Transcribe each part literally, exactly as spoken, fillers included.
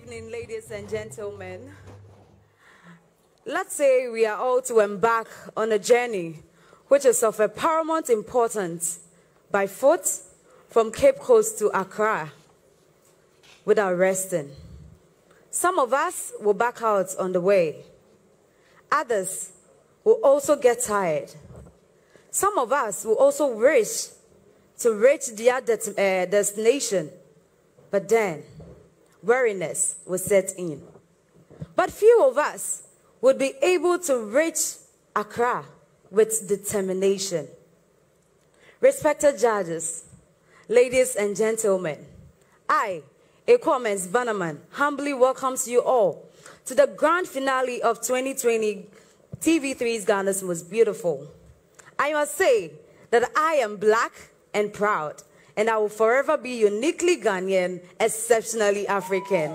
evening, ladies and gentlemen. Let's say we are all to embark on a journey which is of a paramount importance by foot from Cape Coast to Accra without resting. Some of us will back out on the way. Others will also get tired. Some of us will also wish to reach their uh, destination, but then weariness will set in. But few of us would be able to reach Accra with determination. Respected judges, ladies and gentlemen, I, Ekwamens Bannerman, humbly welcomes you all to the grand finale of twenty twenty T V three's Ghana's Most Beautiful. I must say that I am black and proud, and I will forever be uniquely Ghanaian, exceptionally African.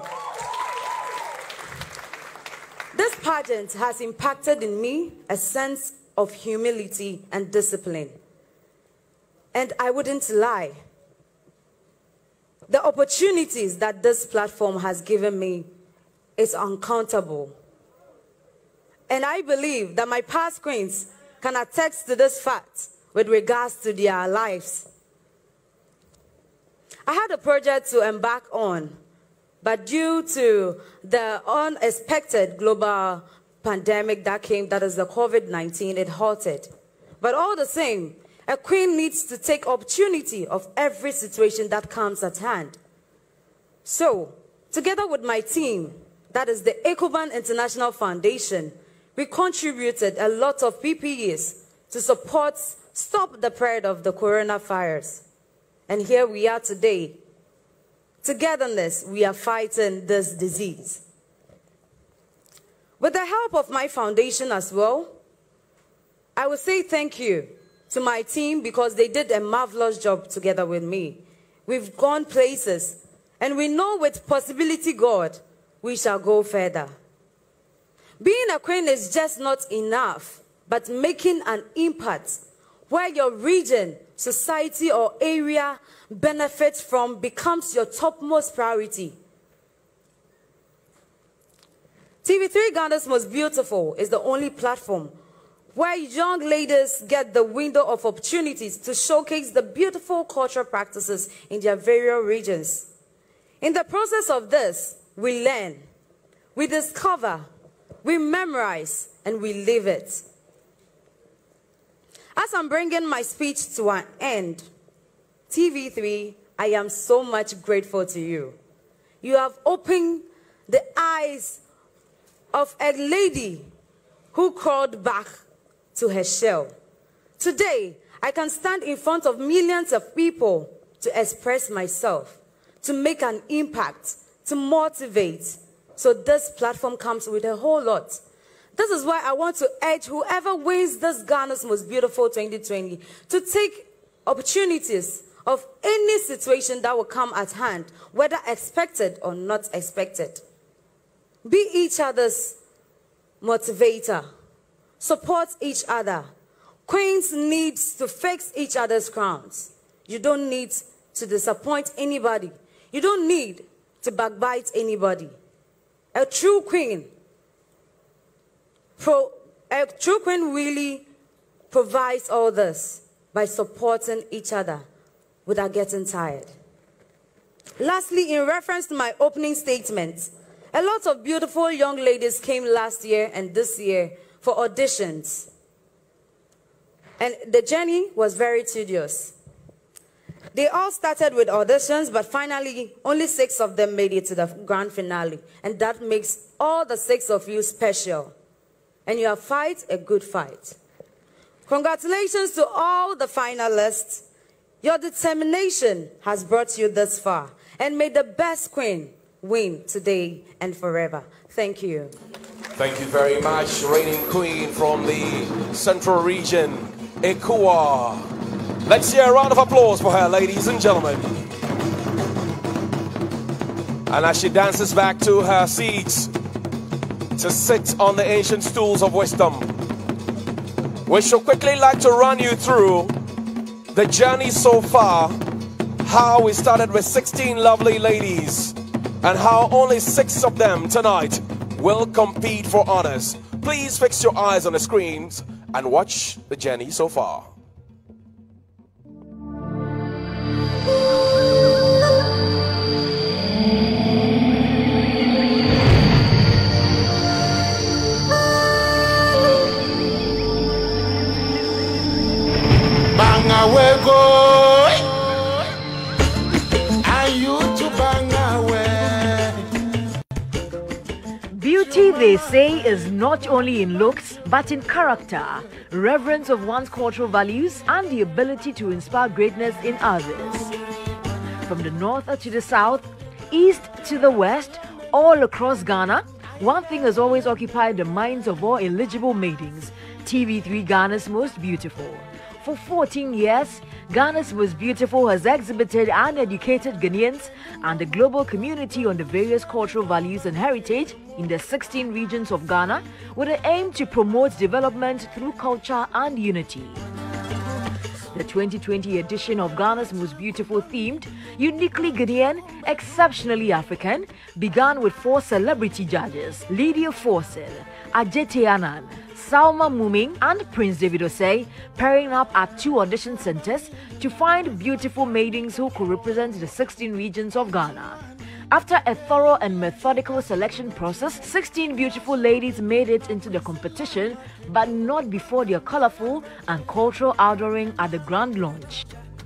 This pageant has impacted in me a sense of humility and discipline. And I wouldn't lie. The opportunities that this platform has given me is uncountable. And I believe that my past queens can attest to this fact with regards to their lives. I had a project to embark on, but due to the unexpected global pandemic that came, that is the COVID nineteen, it halted. But all the same, a queen needs to take opportunity of every situation that comes at hand. So, together with my team, that is the Ecobank International Foundation, we contributed a lot of P P Es to support, stop the spread of the coronavirus. And here we are today. Togetherness, we are fighting this disease. With the help of my foundation as well, I will say thank you to my team because they did a marvelous job together with me. We've gone places, and we know with possibility God, we shall go further. Being a queen is just not enough, but making an impact where your region, society, or area benefits from becomes your topmost priority. T V three Ghana's Most Beautiful is the only platform where young ladies get the window of opportunities to showcase the beautiful cultural practices in their various regions. In the process of this, we learn, we discover, we memorize, and we live it. As I'm bringing my speech to an end, T V three, I am so much grateful to you. You have opened the eyes of a lady who crawled back to her shell. Today, I can stand in front of millions of people to express myself, to make an impact, to motivate. So this platform comes with a whole lot. This is why I want to urge whoever wins this Ghana's Most Beautiful twenty twenty to take opportunities of any situation that will come at hand, whether expected or not expected. Be each other's motivator. Support each other. Queens need to fix each other's crowns. You don't need to disappoint anybody. You don't need to backbite anybody. A true queen, pro, a true queen really provides all this by supporting each other without getting tired. Lastly, in reference to my opening statement, a lot of beautiful young ladies came last year and this year for auditions. And the journey was very tedious. They all started with auditions, but finally, only six of them made it to the grand finale. And that makes all the six of you special. And you have fight a good fight. Congratulations to all the finalists. Your determination has brought you this far. And may the best queen win today and forever. Thank you. Thank you very much, reigning queen from the Central Region, Ekua. Let's hear a round of applause for her, ladies and gentlemen. And as she dances back to her seats to sit on the ancient stools of wisdom, we should quickly like to run you through the journey so far, how we started with sixteen lovely ladies and how only six of them tonight will compete for honors. Please fix your eyes on the screens and watch the journey so far. Beauty, they say, is not only in looks, but in character, reverence of one's cultural values, and the ability to inspire greatness in others. From the north to the south, east to the west, all across Ghana, one thing has always occupied the minds of all eligible maidens: T V three Ghana's Most Beautiful. For fourteen years, Ghana's Most Beautiful has exhibited and educated Ghanaians and the global community on the various cultural values and heritage in the sixteen regions of Ghana, with the aim to promote development through culture and unity. The twenty twenty edition of Ghana's Most Beautiful, themed Uniquely Ghanaian, Exceptionally African, began with four celebrity judges: Lydia Forsil, Ajete Anan, Salma Muming, and Prince David Osei, pairing up at two audition centers to find beautiful maidens who could represent the sixteen regions of Ghana. After a thorough and methodical selection process, sixteen beautiful ladies made it into the competition, but not before their colorful and cultural outdooring at the grand launch.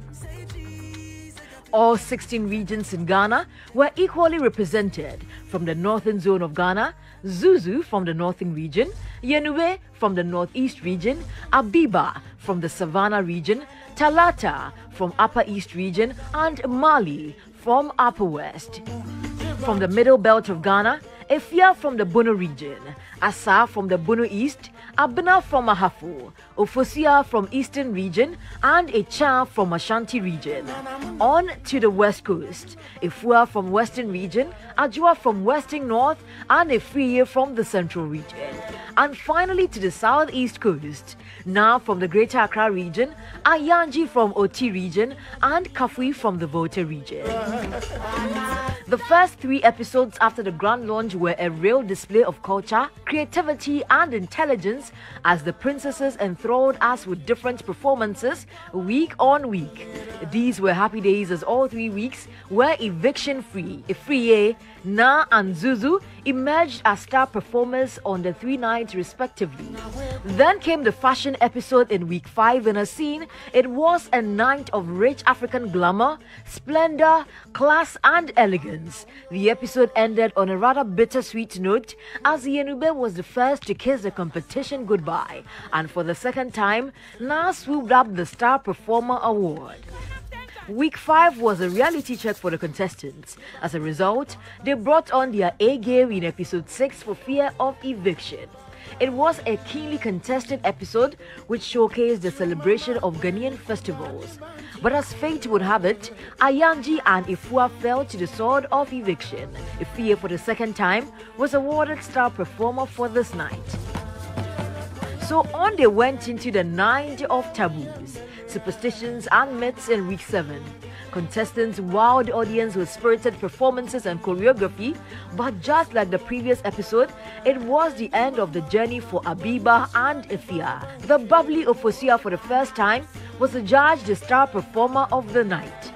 All sixteen regions in Ghana were equally represented. From the northern zone of Ghana, Zuzu from the northern region, Yenue from the northeast region, Abiba from the Savannah region, Talata from Upper East region, and Mali from Upper West. From the middle belt of Ghana, Efia from the Bono region, Asa from the Bono East, Abena from Ahafo, Ofosia from Eastern region, and Echa from Ashanti region. On to the West Coast, Efua from Western region, Ajua from Western North, and Efriye from the Central region. And finally to the Southeast Coast, now from the Greater Accra region, Ayanji from Oti region, and Kafui from the Volta region. The first three episodes after the grand launch were a real display of culture, creativity, and intelligence as the princesses enthralled us with different performances week on week. These were happy days as all three weeks were eviction free. Ifriye, Na, and Zuzu emerged as star performers on the three nights respectively. Then came the fashion episode in week five, and a scene it was a night of rich African glamour, splendor, class, and elegance. The episode ended on a rather bittersweet note as Yenube was the first to kiss the competition goodbye, and for the second time, Na swooped up the Star Performer Award. Week five was a reality check for the contestants. As a result, they brought on their A game in episode six for fear of eviction. It was a keenly contested episode which showcased the celebration of Ghanaian festivals. But as fate would have it, Ayanji and Ifua fell to the sword of eviction. Ifia, for the second time, was awarded Star Performer for this night. So on they went into the night of taboos, superstitions, and myths in week seven. Contestants wowed the audience with spirited performances and choreography, but just like the previous episode, it was the end of the journey for Abiba and Ifia. The bubbly Ofosia, for the first time, was adjudged the Star Performer of the night.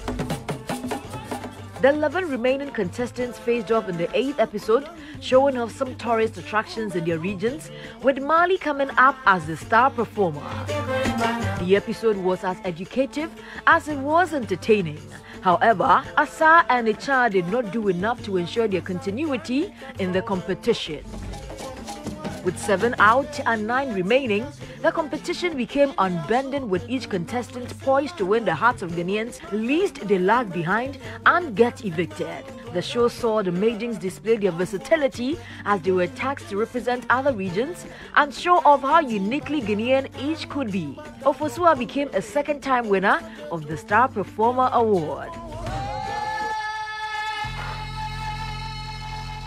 The eleven remaining contestants faced off in the eighth episode, showing off some tourist attractions in their regions, with Mali coming up as the star performer. The episode was as educative as it was entertaining. However, Asa and Echa did not do enough to ensure their continuity in the competition. With seven out and nine remaining, the competition became unbending, with each contestant poised to win the hearts of Ghanaians lest they lag behind and get evicted. The show saw the maidens display their versatility as they were tasked to represent other regions and show off how uniquely Ghanaian each could be. Ofosua became a second-time winner of the Star Performer Award.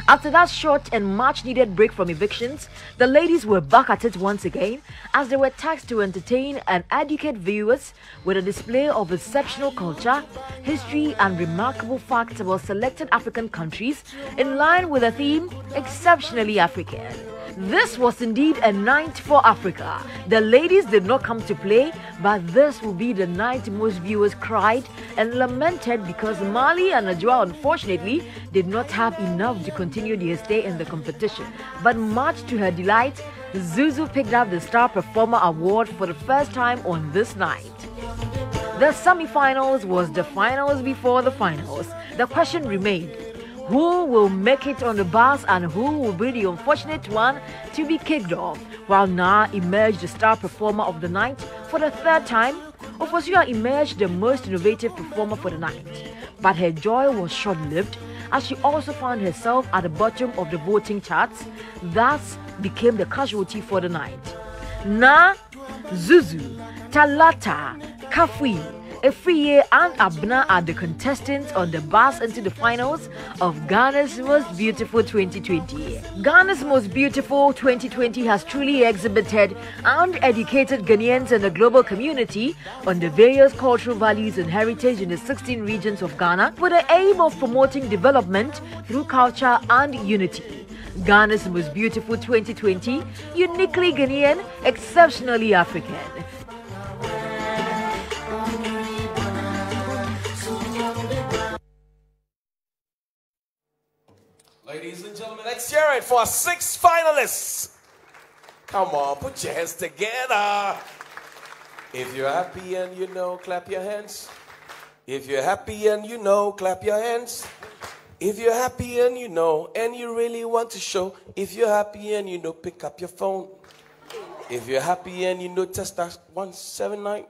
After that short and much-needed break from evictions, the ladies were back at it once again as they were tasked to entertain and educate viewers with a display of exceptional culture, history and remarkable facts about selected African countries in line with the theme Exceptionally African. This was indeed a night for Africa. The ladies did not come to play, but this will be the night most viewers cried and lamented because Mali and Ajwa unfortunately did not have enough to continue their stay in the competition. But much to her delight, Zuzu picked up the Star Performer Award for the first time on this night. The semi-finals was the finals before the finals. The question remained, who will make it on the bus and who will be the unfortunate one to be kicked off? While Na emerged the Star Performer of the night for the third time, Ofosu emerged the most innovative performer for the night. But her joy was short-lived as she also found herself at the bottom of the voting charts, thus became the casualty for the night. Na, Zuzu, Talata, Kafui, Efriye and Abna are the contestants on the bus into the finals of Ghana's Most Beautiful twenty twenty. Ghana's Most Beautiful twenty twenty has truly exhibited and educated Ghanaians and the global community on the various cultural values and heritage in the sixteen regions of Ghana with the aim of promoting development through culture and unity. Ghana's Most Beautiful twenty twenty, uniquely Ghanaian, exceptionally African. Ladies and gentlemen, let's hear it for our six finalists. Come on, put your hands together. If you're happy and you know, clap your hands. If you're happy and you know, clap your hands. If you're happy and you know, and you really want to show, if you're happy and you know, pick up your phone. If you're happy and you know, test that one seven nine.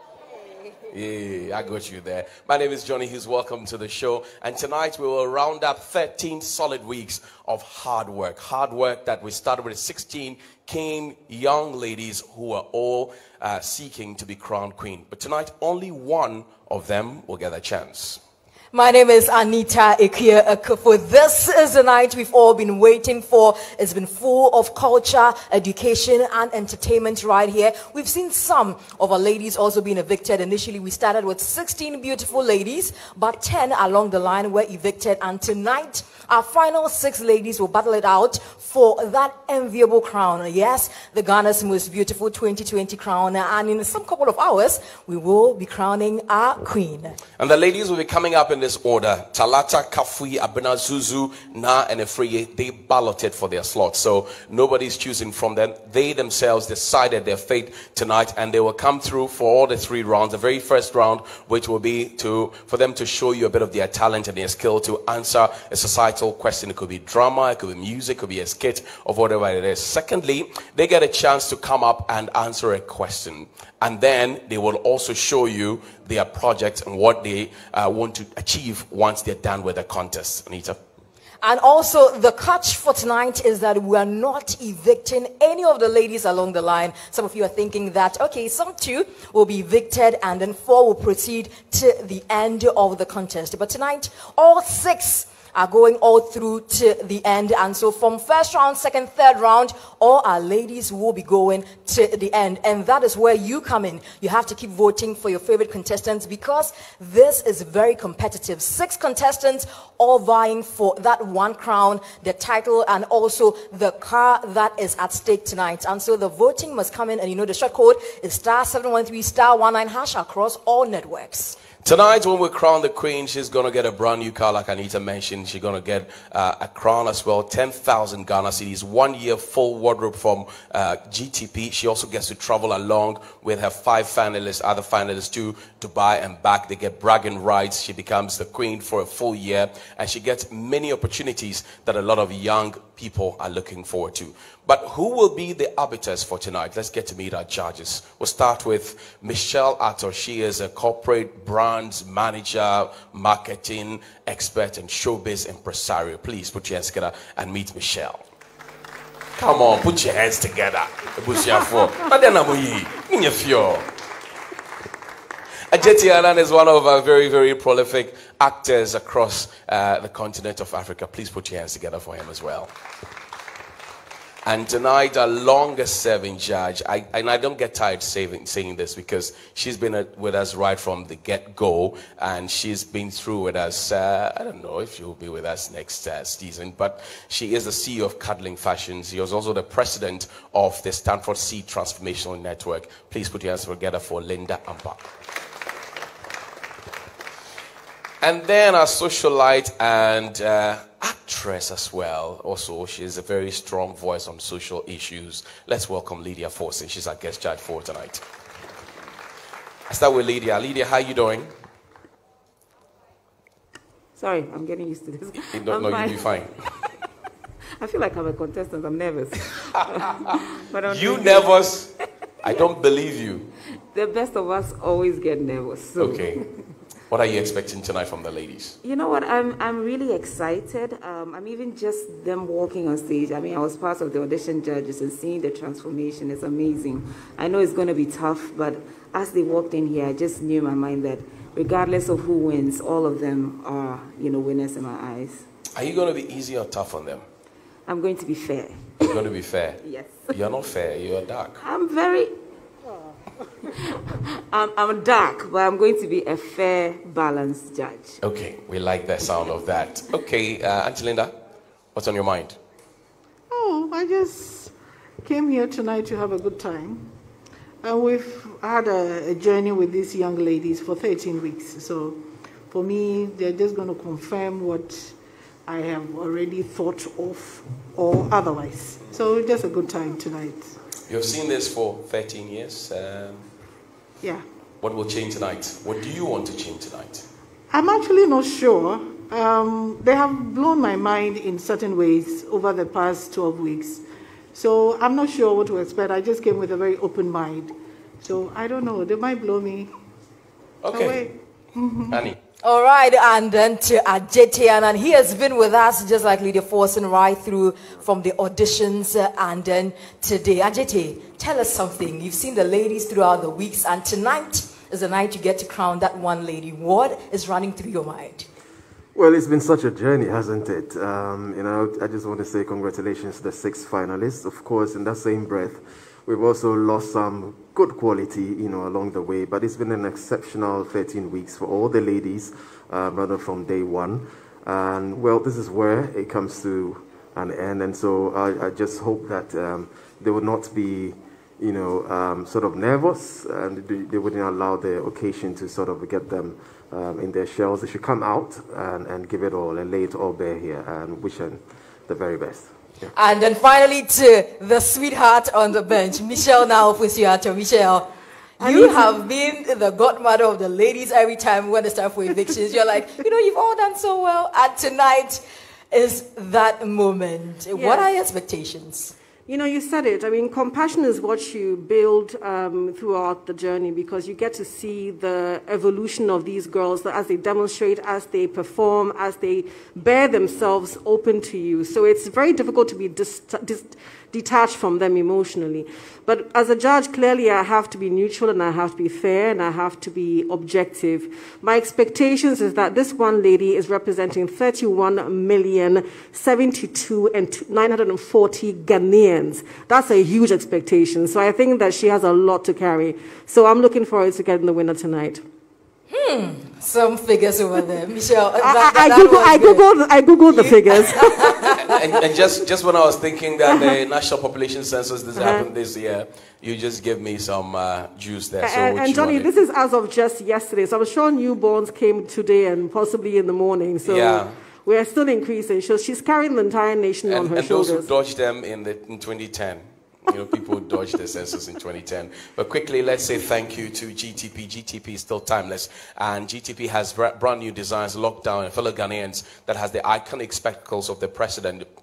Yeah, I got you there. My name is Johnny Hughes. Welcome to the show. And tonight we will round up thirteen solid weeks of hard work. Hard work that we started with sixteen keen young ladies who are all uh, seeking to be crowned queen. But tonight, only one of them will get a chance. My name is Anita Ekia Akufo. This is the night we've all been waiting for. It's been full of culture, education, and entertainment right here. We've seen some of our ladies also being evicted. Initially, we started with sixteen beautiful ladies, but ten along the line were evicted. And tonight, our final six ladies will battle it out for that enviable crown. Yes, the Ghana's Most Beautiful twenty twenty crown. And in some couple of hours, we will be crowning our queen. And the ladies will be coming up in this order. Talata, Kafui, Abena, Zuzu, Na, and Efriye, they balloted for their slot. So nobody's choosing from them. They themselves decided their fate tonight, and they will come through for all the three rounds. The very first round, which will be to for them to show you a bit of their talent and their skill to answer a societal question. It could be drama, it could be music, it could be a skit, or whatever it is. Secondly, they get a chance to come up and answer a question. And then they will also show you their project and what they uh, want to achieve once they're done with the contest. Anita? And also, the catch for tonight is that we are not evicting any of the ladies along the line. Some of you are thinking that, okay, some two will be evicted and then four will proceed to the end of the contest. But tonight, all six are going all through to the end. And so from first round, second, third round, all our ladies will be going to the end. And that is where you come in. You have to keep voting for your favorite contestants because this is very competitive. Six contestants all vying for that one crown, the title, and also the car that is at stake tonight. And so the voting must come in, and you know the short code is star seven one three star one nine hash across all networks. Tonight, when we crown the queen, she's going to get a brand new car, like Anita mentioned. She's going to get uh, a crown as well, ten thousand Ghana cedis, one year full wardrobe from uh, G T P. She also gets to travel along with her five finalists, other finalists to Dubai and back. They get bragging rights. She becomes the queen for a full year, and she gets many opportunities that a lot of young people are looking forward to. But who will be the arbiters for tonight? Let's get to meet our judges. We'll start with Michelle Atto. She is a corporate brands manager, marketing expert, and showbiz impresario. Please put your hands together and meet Michelle. Come on, put your hands together. Adjetey Annan is one of our very, very prolific actors across uh, the continent of Africa. Please put your hands together for him as well. And tonight, our longest-serving judge, I, and I don't get tired saying, saying this because she's been uh, with us right from the get-go, and she's been through with us. Uh, I don't know if she'll be with us next uh, season, but she is the C E O of Cuddling Fashions. She was also the president of the Stanford Seed Transformational Network. Please put your hands together for Linda Ampa. And then our socialite and uh, actress as well. Also, she's a very strong voice on social issues. Let's welcome Lydia Forson. She's our guest judge for tonight. I start with Lydia. Lydia, how are you doing? Sorry, I'm getting used to this. You don't know, you'll be fine. I feel like I'm a contestant. I'm nervous. But I'm you nervous? I don't believe you. The best of us always get nervous. So. Okay. What are you expecting tonight from the ladies? You know what? I'm I'm really excited. Um, I'm even just them walking on stage. I mean, I was part of the audition judges and seeing the transformation is amazing. I know it's going to be tough, but as they walked in here, I just knew in my mind that regardless of who wins, all of them are, you know, winners in my eyes. Are you going to be easy or tough on them? I'm going to be fair. You're going to be fair? Yes. You're not fair. You're dark. I'm very... I'm, I'm dark, but I'm going to be a fair, balanced judge. Okay, we like the sound of that. Okay, uh, Auntie Linda, what's on your mind? Oh, I just came here tonight to have a good time. And we've had a, a journey with these young ladies for thirteen weeks. So for me, they're just going to confirm what I have already thought of or otherwise. So just a good time tonight. You've seen this for thirteen years. Um, yeah. What will change tonight? What do you want to change tonight? I'm actually not sure. Um, they have blown my mind in certain ways over the past twelve weeks. So I'm not sure what to expect. I just came with a very open mind. So I don't know. They might blow me okay. away. Mm-hmm. Annie. All right, and then to Adjetey Annan. He has been with us, just like Lydia Forson, right through from the auditions uh, and then today. Adjetey, tell us something. You've seen the ladies throughout the weeks, and tonight is the night you get to crown that one lady. What is running through your mind? Well, it's been such a journey, hasn't it? Um, you know, I just want to say congratulations to the six finalists. Of course, in that same breath, we've also lost some good quality, you know, along the way. But it's been an exceptional thirteen weeks for all the ladies, uh, rather from day one. And, well, this is where it comes to an end. And so I, I just hope that um, they will not be, you know, um, sort of nervous, and they, they wouldn't allow the occasion to sort of get them um, in their shells. They should come out and, and give it all and lay it all bare here, and wish them the very best. Yeah. And then finally to the sweetheart on the bench, Michelle now Pusiato. Michelle, you have been the godmother of the ladies every time when it's time for evictions. You're like, you know, you've all done so well. And tonight is that moment. Yes. What are your expectations? You know, you said it. I mean, compassion is what you build um, throughout the journey, because you get to see the evolution of these girls as they demonstrate, as they perform, as they bear themselves open to you. So it's very difficult to be dis dis detached from them emotionally. But as a judge, clearly I have to be neutral, and I have to be fair, and I have to be objective. My expectations is that this one lady is representing thirty-one million seventy-two and nine hundred forty Ghanaians. That's a huge expectation. So I think that she has a lot to carry. So I'm looking forward to getting the winner tonight. Hmm, some figures over there, Michelle. That, I, that, I, that Google, I googled, I googled the figures. and, and just, just when I was thinking that the national population census this uh -huh. happened this year, you just give me some uh, juice there. So and, and Johnny, this is as of just yesterday. So I'm sure newborns came today and possibly in the morning. So yeah. we are still increasing. So she's carrying the entire nation and, on her and shoulders. And those who dodged them in, the, in twenty ten. You know, people dodged the census in twenty ten. But quickly, let's say thank you to G T P. G T P is still timeless. And G T P has brand new designs, lockdown, and fellow Ghanaians that has the iconic spectacles of the president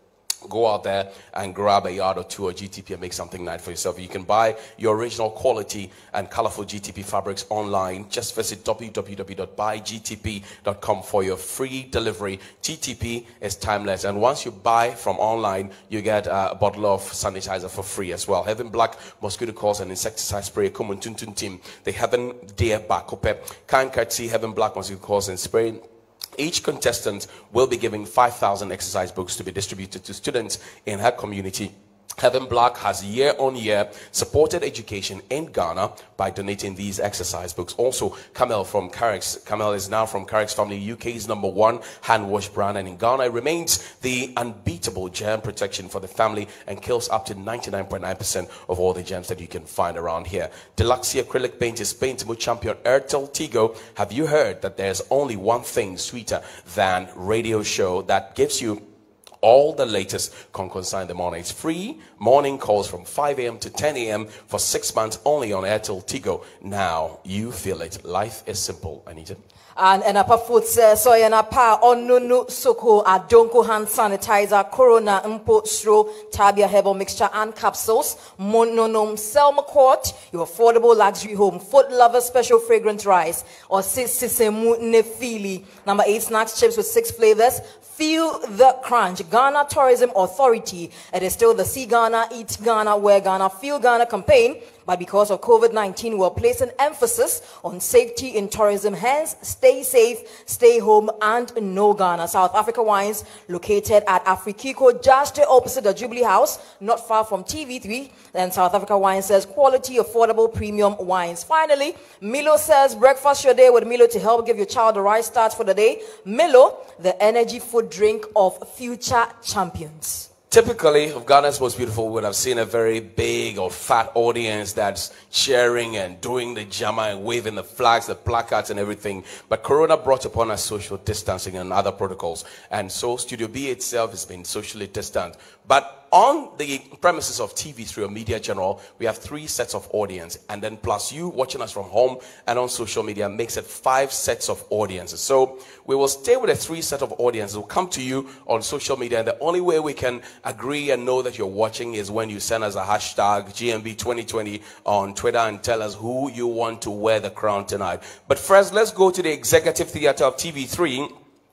Go out there and grab a yard or two of G T P and make something nice for yourself. You can buy your original quality and colorful G T P fabrics online. Just visit w w w dot buy g t p dot com for your free delivery. G T P is timeless, and once you buy from online, you get uh, a bottle of sanitizer for free as well. Heaven Black mosquito coils and insecticide spray. Come on, tun tun team. The Heaven Dear Bakope. Kind courtesy Heaven Black mosquito coils and spray. Each contestant will be giving five thousand exercise books to be distributed to students in her community. Heaven Black has year on year supported education in Ghana by donating these exercise books. Also, Camel from Carex. Camel is now from Carex family, U K's number one hand wash brand, and in Ghana it remains the unbeatable germ protection for the family and kills up to ninety-nine point nine percent of all the germs that you can find around here. Deluxe acrylic paint is paintable champion Airtel Tigo. Have you heard that there's only one thing sweeter than radio show that gives you all the latest concerns in the morning? It's free morning calls from five a m to ten a m for six months only on Airtel Tigo. Now you feel it. Life is simple. Anita. And enapa food says so enapa onunu soko adonko hand sanitizer corona impo stro tabia herbal mixture and capsules mononom selma court your affordable luxury home food lover special fragrant rice or sisemu nefili number eight snacks chips with six flavors. Feel the crunch. Ghana Tourism Authority. It is still the See Ghana, Eat Ghana, Wear Ghana, Feel Ghana campaign. But because of COVID nineteen, we're placing emphasis on safety in tourism. Hence, stay safe, stay home, and know Ghana. South Africa Wines, located at Afrikiko, just opposite the Jubilee House, not far from T V three. Then South Africa Wines says quality, affordable, premium wines. Finally, Milo says breakfast your day with Milo to help give your child the right start for the day. Milo, the energy food drink of future champions. Typically, of Ghana's Most Beautiful, we would have seen a very big or fat audience that's cheering and doing the jama and waving the flags, the placards and everything. But Corona brought upon us social distancing and other protocols. And so Studio B itself has been socially distant. But on the premises of T V three or Media General, we have three sets of audience. And then plus you watching us from home and on social media makes it five sets of audiences. So we will stay with a three set of audiences. We'll come to you on social media. And the only way we can agree and know that you're watching is when you send us a hashtag G M B twenty twenty on Twitter and tell us who you want to wear the crown tonight. But first, let's go to the Executive Theatre of T V three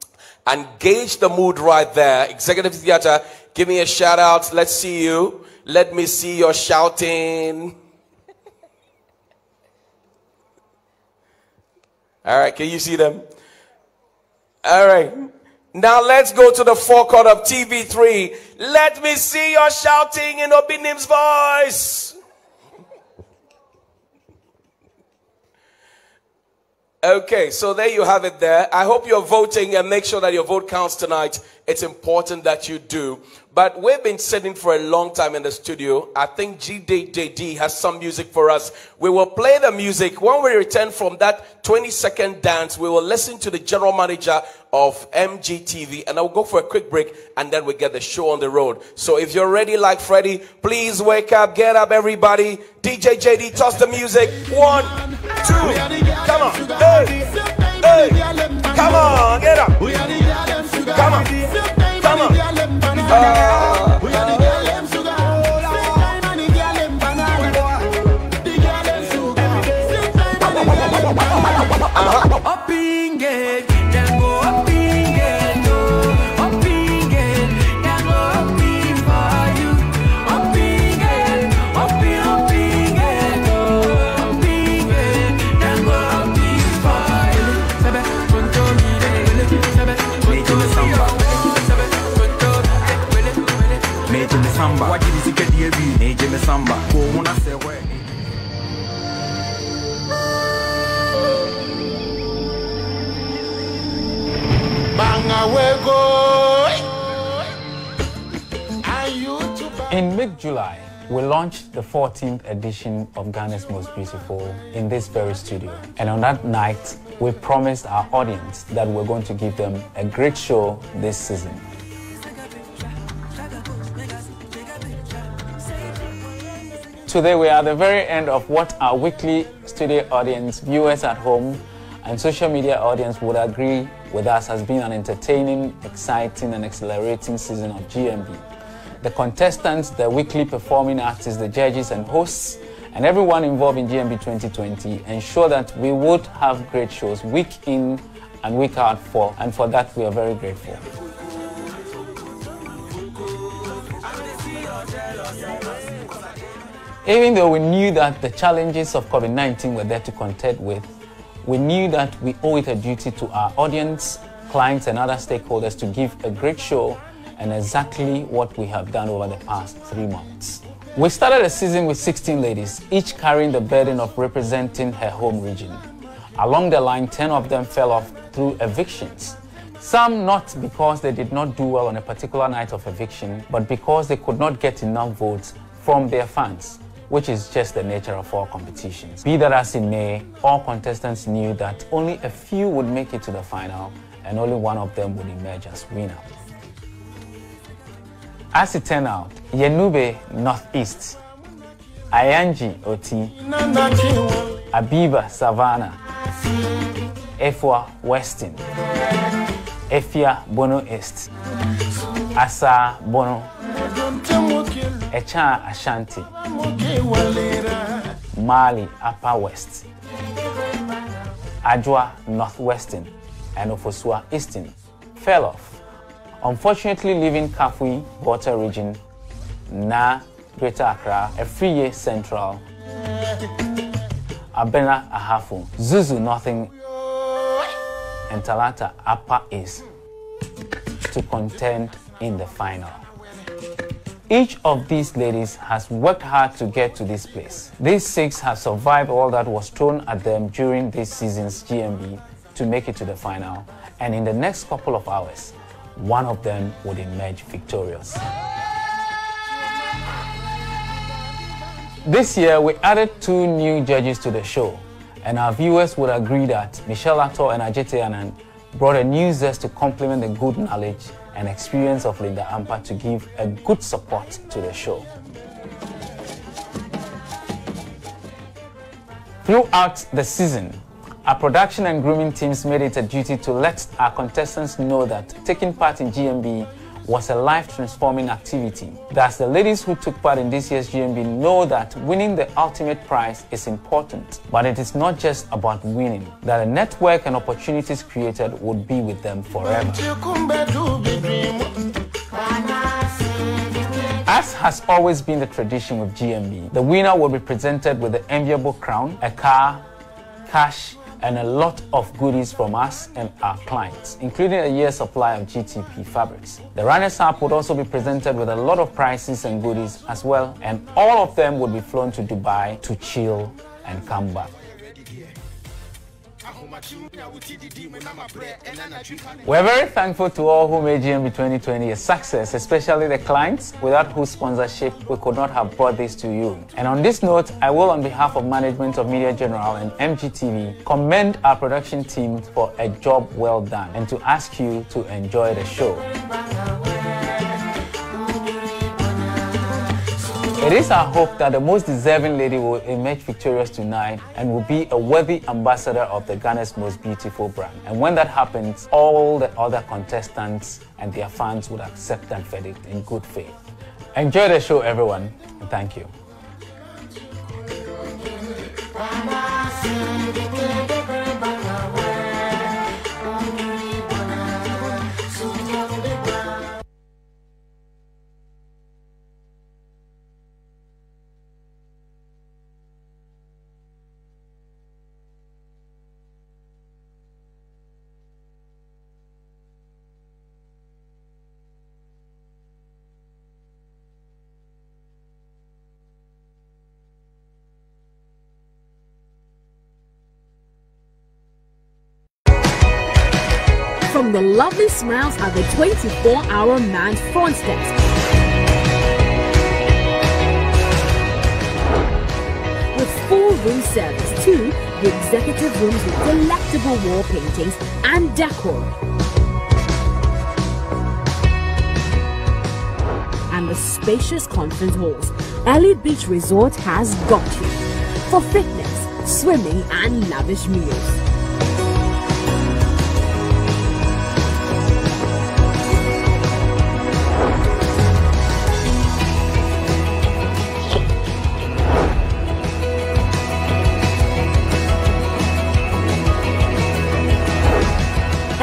and gauge the mood right there. Executive Theatre, give me a shout out. Let's see you. Let me see your shouting. All right, can you see them? All right. Now let's go to the forecourt of T V three. Let me see your shouting in Obinim's voice. Okay, so there you have it there. I hope you're voting and make sure that your vote counts tonight. It's important that you do. But we've been sitting for a long time in the studio. I think G D J D has some music for us. We will play the music. When we return from that twenty second dance, we will listen to the general manager of M G T V. And I'll go for a quick break and then we get the show on the road. So if you're ready like Freddie, please wake up, get up everybody. D J J D, toss the music. One, two, come on. Hey, hey, come on, get up. Come on, come on. Uh, Up in gate, then go up in gate, up in gate, then go up in for you. Up in gate, up in, up in gate, up in gate, then go up in for you. Sebe, conto mi de, sebe, conto mi samba, sebe, conto de, meje me samba. What did you see? Get the meje me samba. Go una se we. In mid-July, we launched the fourteenth edition of Ghana's Most Beautiful in this very studio. And on that night, we promised our audience that we're going to give them a great show this season. Today, we are at the very end of what our weekly studio audience, viewers at home, and social media audience would agree with us has been an entertaining, exciting, and exhilarating season of G M B. the contestants, the weekly performing artists, the judges and hosts, and everyone involved in G M B twenty twenty ensure that we would have great shows week in and week out for, and for that we are very grateful. Even though we knew that the challenges of COVID nineteen were there to contend with, we knew that we owe it a duty to our audience, clients and other stakeholders to give a great show, and exactly what we have done over the past three months. We started the season with sixteen ladies, each carrying the burden of representing her home region. Along the line, ten of them fell off through evictions. Some not because they did not do well on a particular night of eviction, but because they could not get enough votes from their fans, which is just the nature of all competitions. Be that as it may, all contestants knew that only a few would make it to the final and only one of them would emerge as winner. As it turned out, Yenube Northeast, Ayanji Oti, Abiba Savannah, Efwa Weston, Efia Bono East, Asa Bono, Echa Ashanti, Mali Upper West, Ajwa Northwestern, and Ofosua Eastern fell off, unfortunately leaving Kafui Water Region, Na Greater Accra, Afriye Central, Abena Ahafu, Zuzu Northern, and Talata Upper East to contend in the final. Each of these ladies has worked hard to get to this place. These six have survived all that was thrown at them during this season's G M B to make it to the final, and in the next couple of hours, one of them would emerge victorious. This year, we added two new judges to the show, and our viewers would agree that Michelle Ato and Ajite Anand brought a new zest to complement the good knowledge and experience of Linda Ampa to give a good support to the show. Throughout the season, our production and grooming teams made it a duty to let our contestants know that taking part in G M B was a life-transforming activity. Thus, the ladies who took part in this year's G M B know that winning the ultimate prize is important, but it is not just about winning, that the network and opportunities created would be with them forever. As has always been the tradition with G M B, the winner will be presented with the enviable crown, a car, cash, and a lot of goodies from us and our clients, including a year's supply of G T P fabrics. The runners-up would also be presented with a lot of prizes and goodies as well, and all of them would be flown to Dubai to chill and come back. We're very thankful to all who made G M B twenty twenty a success, especially the clients, without whose sponsorship we could not have brought this to you. And on this note, I will, on behalf of management of Media General and M G T V, commend our production team for a job well done and to ask you to enjoy the show. It is our hope that the most deserving lady will emerge victorious tonight and will be a worthy ambassador of the Ghana's most beautiful brand. And when that happens, all the other contestants and their fans would accept that verdict in good faith. Enjoy the show, everyone, and thank you. From the lovely smiles at the twenty-four hour manned front desk, with full room service to the executive rooms with delectable wall paintings and decor, and the spacious conference halls, Elite Beach Resort has got you for fitness, swimming and lavish meals.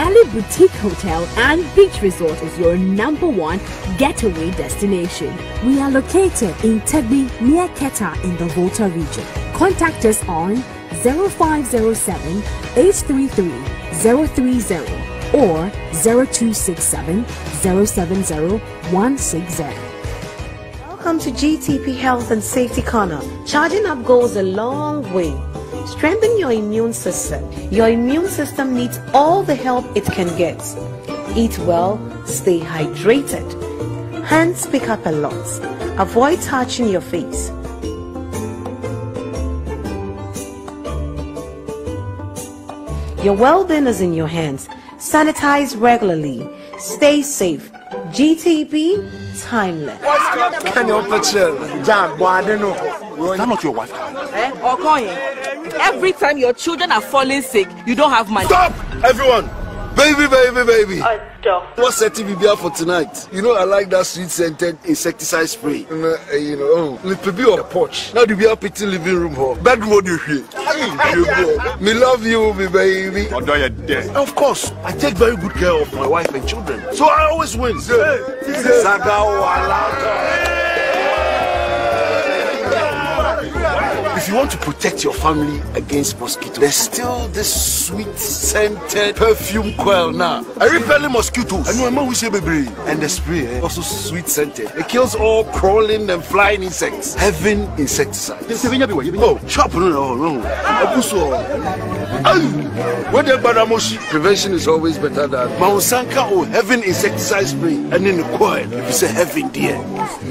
Ali Boutique Hotel and Beach Resort is your number one getaway destination. We are located in Tegbi near Keta in the Volta region. Contact us on zero five zero seven, eight three three, zero three zero or zero two six seven, zero seven zero, one six zero. Welcome to G T P Health and Safety Corner. Charging up goes a long way. Strengthen your immune system. Your immune system needs all the help it can get. Eat well, stay hydrated. Hands pick up a lot. Avoid touching your face. Your well-being is in your hands. Sanitize regularly. Stay safe. G T P, timeless. Is that not your wife? Eh? Okoye. Every time your children are falling sick, you don't have money. Stop! Everyone! Baby, baby, baby! Oh, stop. What's setting me here for tonight? You know, I like that sweet scented insecticide spray. And, uh, uh, you know, oh, little bit on the porch. Now, the be up in the living room. Huh? Bedroom, what do you hear? Me love you, me baby. Although you're dead. Of course, I take very good care of my wife and children. So I always win. If you want to protect your family against mosquitoes, there's still this sweet scented perfume coil now. I repel mosquitoes. I know I'm always baby. And the spray, eh, also sweet scented. It kills all crawling and flying insects. Heaven insecticide. Oh, chop no no no. Prevention is always better than Maunsanka or Heaven insecticide spray. And in the coil, if you say heaven dear.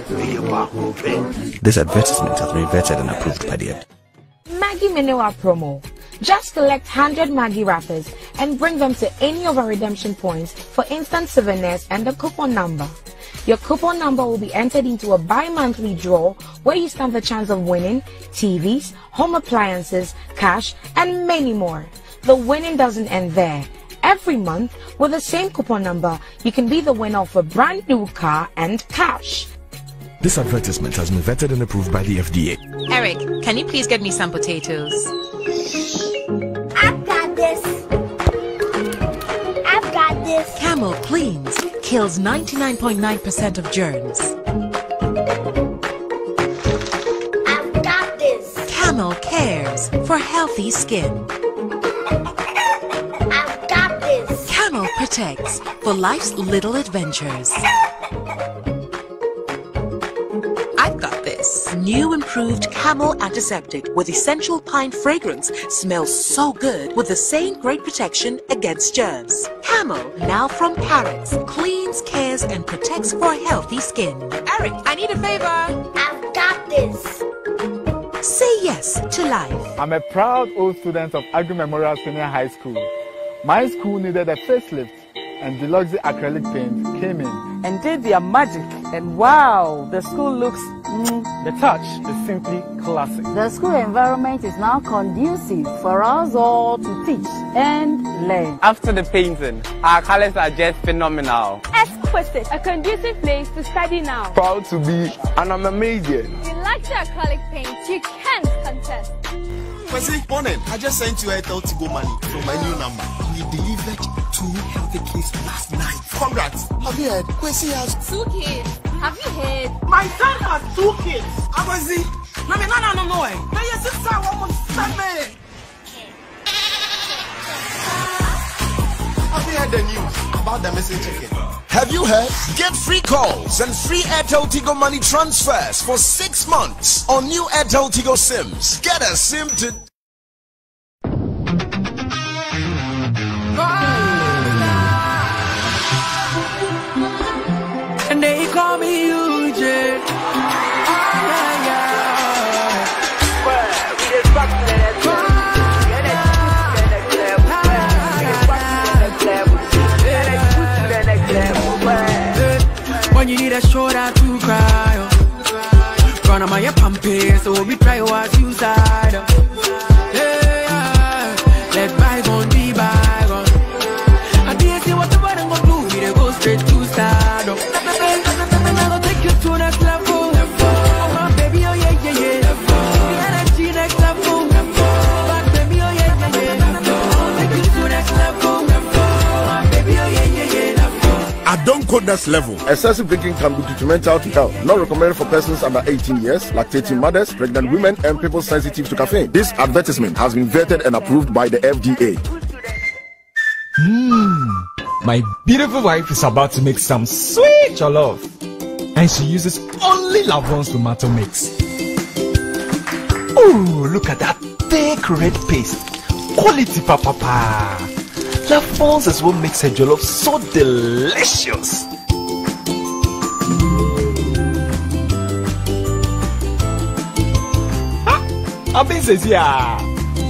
This advertisement has been vetted and approved by the F D A. Maggie Minewa promo. Just collect one hundred Maggie wrappers and bring them to any of our redemption points for instant souvenirs and a coupon number. Your coupon number will be entered into a bi-monthly draw where you stand the chance of winning T Vs, home appliances, cash, and many more. The winning doesn't end there. Every month, with the same coupon number, you can be the winner of a brand new car and cash. This advertisement has been vetted and approved by the F D A. Eric, can you please get me some potatoes? I've got this. I've got this. Camel cleans, kills ninety-nine point nine percent of germs. I've got this. Camel cares for healthy skin. I've got this. Camel protects for life's little adventures. I've got this. New improved Camel antiseptic with essential pine fragrance smells so good with the same great protection against germs. Camel, now from Parrots, cleans, cares, and protects for healthy skin. Eric, I need a favor. I've got this. Say yes to life. I'm a proud old student of Agri Memorial Senior High School. My school needed a facelift, and Deluxe acrylic paint came in and did their magic. And wow, the school looks, mm, the touch is simply classic. The school environment is now conducive for us all to teach and learn. After the painting, our colors are just phenomenal. Exquisite, a conducive place to study now. Proud to be an amazing. You like the acrylic paint, you can't contest. Kwesi, morning. I just sent you a Tigo money from my new number. We delivered two healthy kids last night. Congrats. Have you heard? Kwesi has two kids. Have you heard? My son has two kids. Kwesi, no, no, no, no, no. No, your sister won't send me. Have you heard the news about the missing chicken? Have you heard? Get free calls and free Airtel Tigo money transfers for six months on new Airtel Tigo SIMs. Get a SIM to... And they call me U J. Oh, yeah, yeah. Well, we just back to the next level. When you need a shoulder to cry, oh. Run on my pumping, so we try what suicide. Oh. Yeah, let bygone be bygone. I didn't see what the body gonna do, we go straight to start. Oh. I'm gonna take you to the next level. Oh, my baby, oh yeah, yeah, yeah. The energy next level. Back, baby, oh yeah, yeah, yeah. I'll take you to the next level. goodness level. Excessive drinking can be detrimental to health. Not recommended for persons under eighteen years, lactating mothers, pregnant women, and people sensitive to caffeine. This advertisement has been vetted and approved by the F D A. Mmm, my beautiful wife is about to make some sweet jollof, and she uses only Lavon's tomato mix. Oh, look at that thick red paste. Quality papa pa. Lavon's is what makes her jollof so delicious. Ah, Abin says yeah.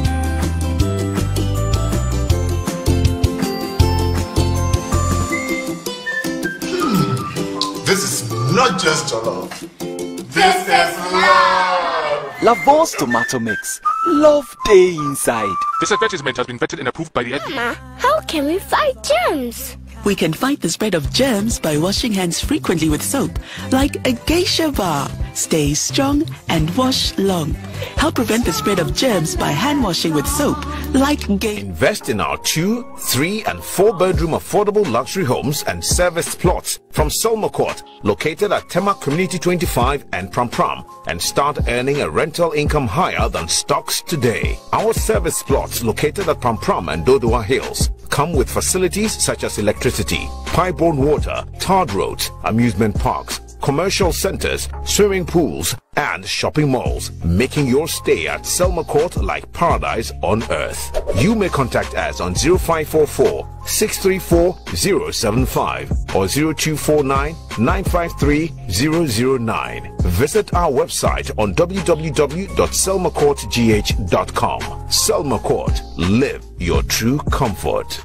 This is not just jollof. This is love. Lavon's tomato mix. Love day inside. This advertisement has been vetted and approved by the F D A. Mama, how can we fight germs? We can fight the spread of germs by washing hands frequently with soap, like a geisha bar. Stay strong and wash long. Help prevent the spread of germs by hand washing with soap, like geisha. Invest in our two, three, and four bedroom affordable luxury homes and service plots from Selma Court, located at Tema Community twenty-five and Pram Pram, and start earning a rental income higher than stocks today. Our service plots located at Pram Pram and Dodua Hills come with facilities such as electricity, pipe-borne water, tarred roads, amusement parks, commercial centers, swimming pools, and shopping malls, making your stay at Selma Court like paradise on earth. You may contact us on zero five four four, six three four, zero seven five or zero two four nine, nine five three, zero zero nine. Visit our website on w w w dot selma court g h dot com. Selma Court, live your true comfort.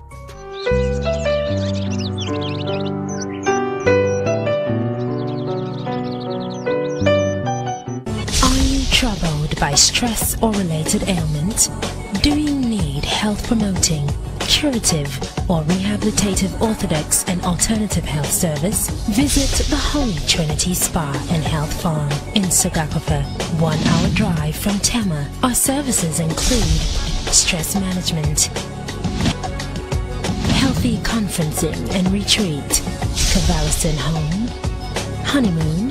Troubled by stress or related ailment? Do you need health promoting, curative or rehabilitative orthodox and alternative health service? Visit the Holy Trinity Spa and Health Farm in Sogakope, one hour drive from Tema. Our services include stress management, healthy conferencing and retreat, Cavalliston home, honeymoon,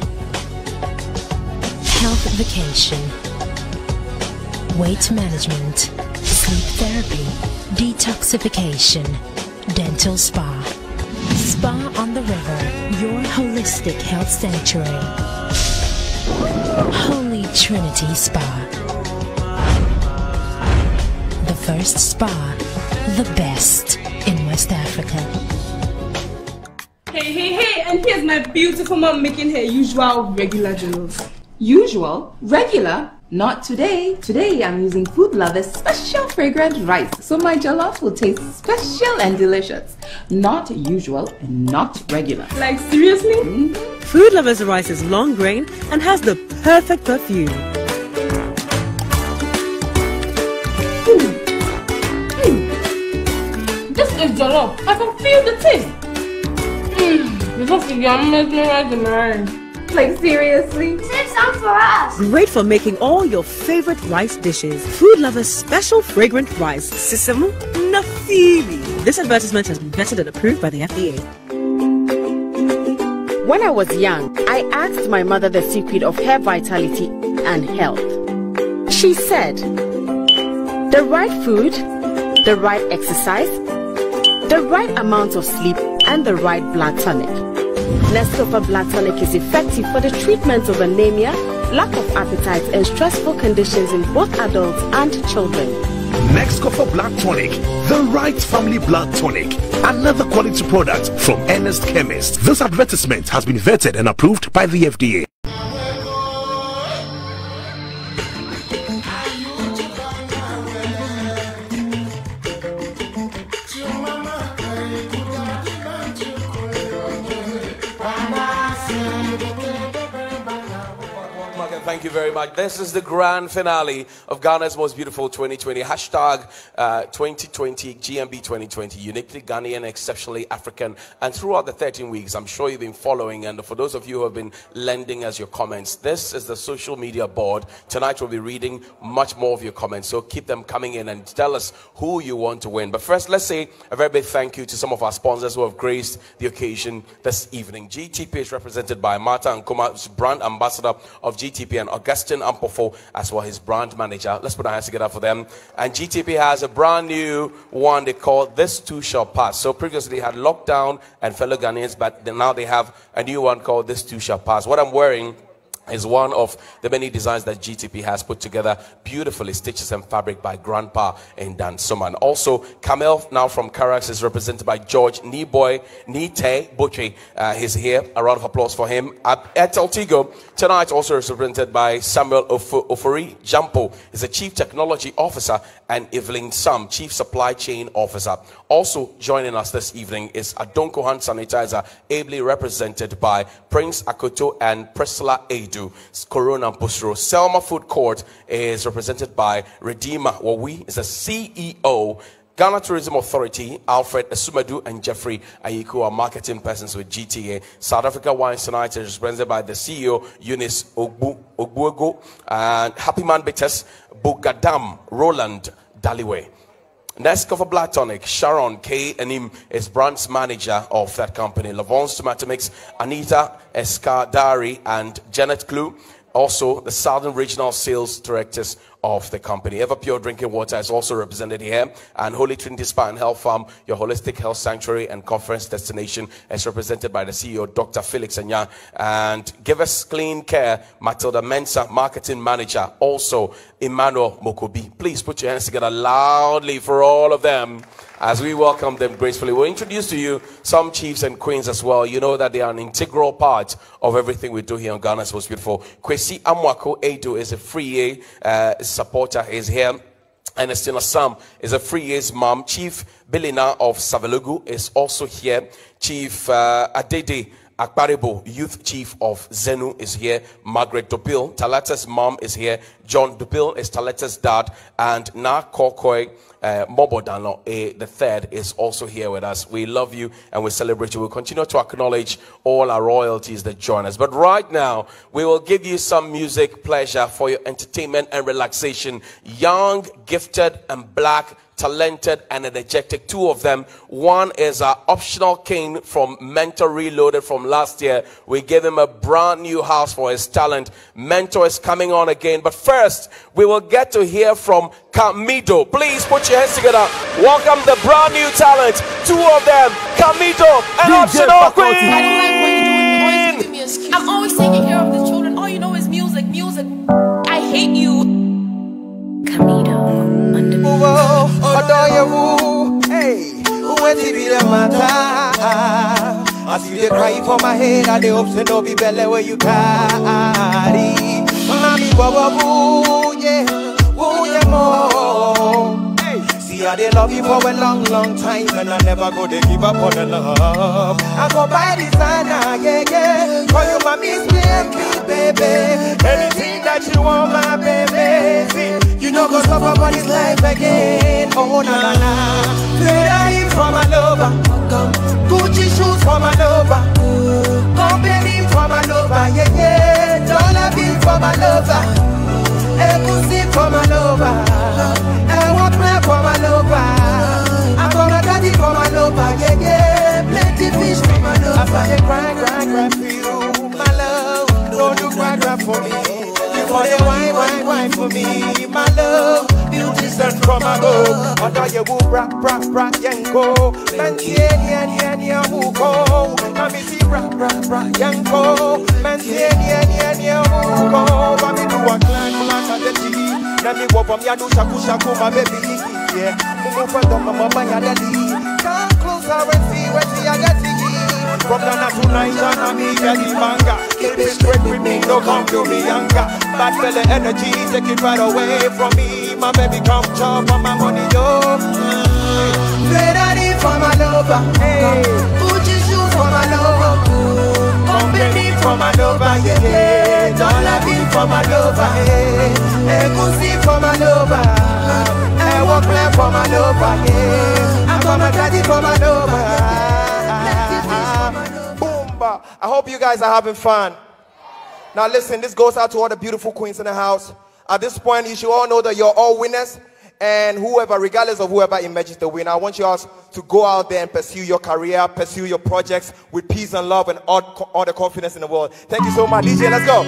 health vacation, weight management, sleep therapy, detoxification, dental spa, Spa on the River, your holistic health sanctuary, Holy Trinity Spa, the first spa, the best in West Africa. Hey, hey, hey, and here's my beautiful mom making her usual regular jollof. Usual? Regular? Not today. Today I'm using Food Lover's special fragrant rice, so my jollof will taste special and delicious. Not usual and not regular. Like seriously? Mm-hmm. Food Lover's rice is long grain and has the perfect perfume. Mm. Mm. This is jollof. I can feel the taste. Mmm. This is yummy rice in mine. Like seriously? Save some for us. Great for making all your favorite rice dishes. Food Lover's special fragrant rice. Sisamo Nafili. This advertisement has been vetted and approved by the F D A. When I was young, I asked my mother the secret of hair vitality and health. She said, the right food, the right exercise, the right amount of sleep, and the right blood tonic. Nescafe Blood Tonic is effective for the treatment of anemia, lack of appetite, and stressful conditions in both adults and children. Nescafe Blood Tonic, the right family blood tonic. Another quality product from Ernest Chemist. This advertisement has been vetted and approved by the F D A. Thank you very much. This is the grand finale of Ghana's Most Beautiful twenty twenty. Hashtag uh, twenty twenty, G M B twenty twenty, uniquely Ghanaian, exceptionally African. And throughout the thirteen weeks, I'm sure you've been following. And for those of you who have been lending us your comments, this is the social media board. Tonight we'll be reading much more of your comments. So keep them coming in and tell us who you want to win. But first, let's say a very big thank you to some of our sponsors who have graced the occasion this evening. G T P is represented by Martha Nkuma, brand ambassador of G T P, and Augustine Ampofo as well, his brand manager. Let's put our hands together for them. And G T P has a brand new one they call This Too Shall Pass. So previously they had Lockdown and Fellow Ghanaians, but now they have a new one called This Too Shall Pass. What I'm wearing is one of the many designs that G T P has put together beautifully, stitches and fabric by Grandpa in Dan Suman. Also, Camel, now from Carax, is represented by George Niboy Nite Butchie. Uh, he's here. A round of applause for him. At Etel Tigo, tonight also represented by Samuel Of- Ofori Jampo, is the Chief Technology Officer, and Evelyn Sam, Chief Supply Chain Officer. Also joining us this evening is Adonko Hand Sanitizer, ably represented by Prince Akoto and Priscilla Edu. Corona Pusro. Selma Food Court is represented by Redeemer Wawi, is the C E O. Ghana Tourism Authority, Alfred Asumadu and Jeffrey Ayiku are marketing persons with G T A. South Africa Wine Tonight is represented by the C E O, Eunice Ogbu, Ogbuego, and Happy Man Bitters, Bugadam, Roland Daliwe. Nescafe Black Tonic, Sharon K. Anim is branch manager of that company. Lavon's Tomato Mix, Anita Escadari and Janet Clue, also the Southern Regional Sales Directors of the company. Everpure Drinking Water is also represented here, and Holy Trinity Spa and Health Farm, your holistic health sanctuary and conference destination, is represented by the C E O, Doctor Felix Anya. And Give Us Clean Care, Matilda Mensa, marketing manager, also Emmanuel Mokobi. Please put your hands together loudly for all of them as we welcome them gracefully. We'll introduce to you some chiefs and queens as well. You know that they are an integral part of everything we do here on Ghana's Most Beautiful. Kwesi Amwako Edo is a free uh, supporter, is here. And Estina Sam is a free year's mom. Chief Belina of Savelugu is also here. Chief uh, Adede Akbarebo, Youth Chief of Zenu, is here. Margaret Dupil, Talata's mom, is here. John Dupil is Talata's dad. And Na Kokoi uh, Mobodano, uh, the third, is also here with us. We love you and we celebrate you. We'll continue to acknowledge all our royalties that join us. But right now, we will give you some music pleasure for your entertainment and relaxation. Young, gifted, and black, talented and energetic, two of them. One is our optional king from Mentor Reloaded from last year. We gave him a brand new house for his talent. Mentor is coming on again, but first we will get to hear from Camido. Please put your hands together. Welcome the brand new talent, two of them, Camido and optional queen. I don't like what you're doing. Always giving me excuses. I'm always taking care of the children. All you know is music, music. I hate you. Camido. Adore you, hey, when it be the matter. I see they cry for my head, and they hope to no be belly where you carry. Mommy, baba, boo, yeah, boo, yeah, more. See how they love you for a long, long time, and I never go to give up on the love. I go buy designer, yeah, yeah. Call you mommy, me, baby. Anything that you want, my baby. See, you know, go stop about life again. Oh, na na na. Ferrari for my lover. Gucci shoes for my lover. Company for my lover. Yeah, yeah. Dollar bill for my lover. Egusi for my lover. I want me for my lover. I got a daddy for my lover. Yeah, yeah. Plenty fish for my lover. I find a cry, cry, cry for you, my love. Don't you cry, cry for me. For the wine, wine, wine for me, my love. Beauty sent from above. Under your woo, rap, rap, rap, yanko. Manti, any, any, any, who go. Come see, rap, rap, rap, yanko. Manti, any, any, any, who go. Come do a clan, clan, and the tea. Let me walk on ya, do shaku, shaku, my baby. Yeah, move for the mama, my daddy. Come closer and see what see I got. From Ghana to Nigeria, me get the manga. Keep it straight with me, don't come to me younger. Bad fella energy, take it right away from me. My baby come chop on my money, yo. Ferrari for my lover, hey. Gucci shoes for my lover. Company for my lover, yeah, yeah. Dollar bill for my lover, eh. Egusi for my lover. I walk left for my lover, yeah. I'm for my daddy for my lover. Boomba. I hope you guys are having fun. Now listen, this goes out to all the beautiful queens in the house. At this point, you should all know that you're all winners. And whoever, regardless of whoever emerges the winner, I want you all to go out there and pursue your career, pursue your projects with peace and love and all, all the confidence in the world. Thank you so much. D J, let's go.